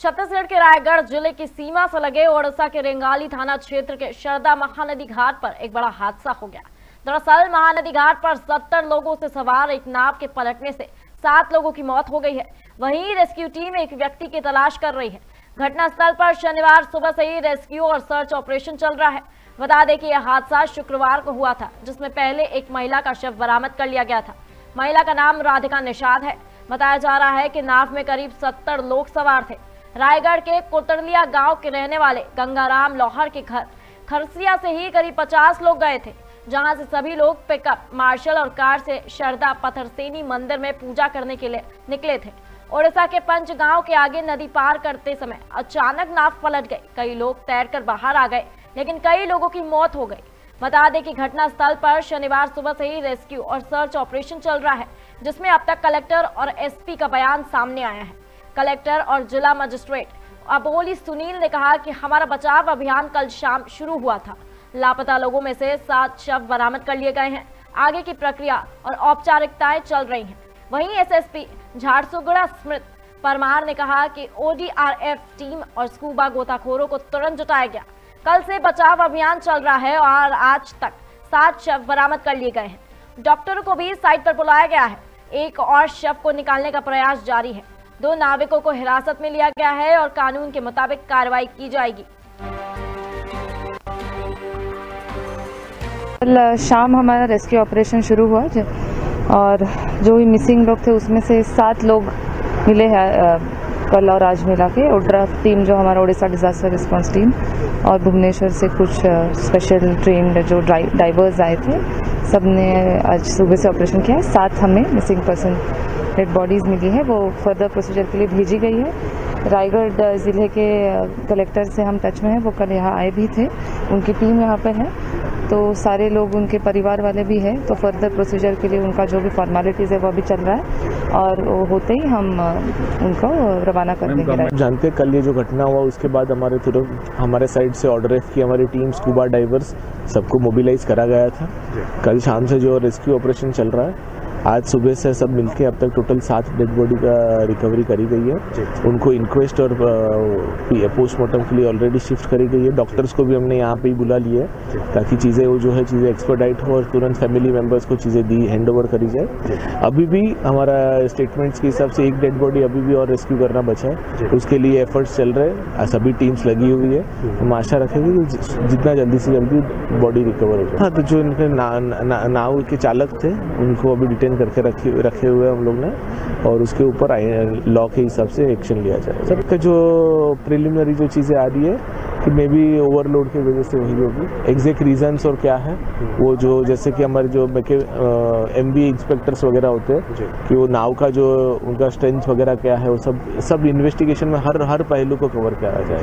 छत्तीसगढ़ के रायगढ़ जिले की सीमा से लगे ओडिशा के रेंगाली थाना क्षेत्र के शारदा महानदी घाट पर एक बड़ा हादसा हो गया। दरअसल महानदी घाट पर 70 लोगों से सवार एक नाव के पलटने से 7 लोगों की मौत हो गई है। वहीं रेस्क्यू टीम एक व्यक्ति की तलाश कर रही है। घटनास्थल पर शनिवार सुबह से ही रेस्क्यू और सर्च ऑपरेशन चल रहा है। बता दें कि यह हादसा शुक्रवार को हुआ था, जिसमें पहले एक महिला का शव बरामद कर लिया गया था। महिला का नाम राधिका निषाद है। बताया जा रहा है कि नाव में करीब 70 लोग सवार थे। रायगढ़ के कोतरलिया गांव के रहने वाले गंगाराम लौहर के घर खरसिया से ही करीब 50 लोग गए थे, जहां से सभी लोग पिकअप, मार्शल और कार से शारदा पथरसेनी मंदिर में पूजा करने के लिए निकले थे। ओडिशा के पंच गांव के आगे नदी पार करते समय अचानक नाव पलट गई। कई लोग तैरकर बाहर आ गए, लेकिन कई लोगों की मौत हो गई। बता दें कि घटनास्थल पर शनिवार सुबह से ही रेस्क्यू और सर्च ऑपरेशन चल रहा है, जिसमें अब तक कलेक्टर और एसपी का बयान सामने आया है। कलेक्टर और जिला मजिस्ट्रेट अबोली सुनील ने कहा कि हमारा बचाव अभियान कल शाम शुरू हुआ था। लापता लोगों में से 7 शव बरामद कर लिए गए हैं। आगे की प्रक्रिया और औपचारिकताएं चल रही हैं। वहीं एसएसपी झारसुगुड़ा स्मृत परमार ने कहा कि ओडीआरएफ टीम और स्कूबा गोताखोरों को तुरंत जुटाया गया। कल से बचाव अभियान चल रहा है और आज तक 7 शव बरामद कर लिए गए हैं। डॉक्टरों को भी साइट पर बुलाया गया है। एक और शव को निकालने का प्रयास जारी है। 2 नाविकों को हिरासत में लिया गया है और कानून के मुताबिक कार्रवाई की जाएगी। कल शाम हमारा रेस्क्यू ऑपरेशन शुरू हुआ और जो भी मिसिंग लोग थे उसमें से 7 लोग मिले हैं कल और आज मिला के। ओड्राफ टीम जो हमारा ओडिशा डिजास्टर रिस्पांस टीम और भुवनेश्वर से कुछ स्पेशल ट्रेन्ड जो डाइवर्स आए थे, सब ने आज सुबह से ऑपरेशन किया है। 7 हमें मिसिंग पर्सन डेड बॉडीज़ मिली है, वो फर्दर प्रोसीजर के लिए भेजी गई है। रायगढ़ ज़िले के कलेक्टर से हम टच में हैं, वो कल यहाँ आए भी थे। उनकी टीम यहाँ पर है, तो सारे लोग उनके परिवार वाले भी हैं, तो फर्दर प्रोसीजर के लिए उनका जो भी फॉर्मेलिटीज़ है वो अभी चल रहा है और वो होते ही हम उनको रवाना कर देंगे। जानते हैं कल ये जो घटना हुआ उसके बाद हमारे साइड से ऑर्डर की हमारी टीम स्कूबा डाइवर्स सबको मोबिलाइज करा गया था। कल शाम से जो रेस्क्यू ऑपरेशन चल रहा है, आज सुबह से सब मिलके अब तक टोटल 7 डेड बॉडी का रिकवरी करी गई है। उनको इंक्वेस्ट और पोस्टमार्टम के लिए ऑलरेडी शिफ्ट करी गई है। डॉक्टर्स को भी हमने यहाँ पे ही बुला लिया है ताकि चीज़ें एक्सपर्टाइट हो और तुरंत फैमिली मेम्बर्स को चीज़ें हैंड ओवर करी जाए। अभी भी हमारा स्टेटमेंट्स के हिसाब से 1 डेड बॉडी अभी भी और रेस्क्यू करना बचा है, उसके लिए एफर्ट्स चल रहे हैं। सभी टीम्स लगी हुई है। हम आशा रखेंगे कि जितना जल्दी से जल्दी बॉडी रिकवर हो जाए। हाँ, तो जो इनके नाव के चालक थे उनको अभी डिटेन करके रखे हुए हम लोग ने और उसके ऊपर लॉ के हिसाब से एक्शन लिया जाए। सबका जो प्रिलिमिनरी जो चीज़ें आ रही है कि मे बी ओवरलोड की वजह से वही होगी। एग्जैक्ट रीजंस और क्या है वो जो जैसे कि हमारे जो MB इंस्पेक्टर्स वगैरह होते हैं कि वो नाव का जो उनका स्ट्रेंथ वगैरह क्या है वो सब इन्वेस्टिगेशन में हर पहलू को कवर किया जाए।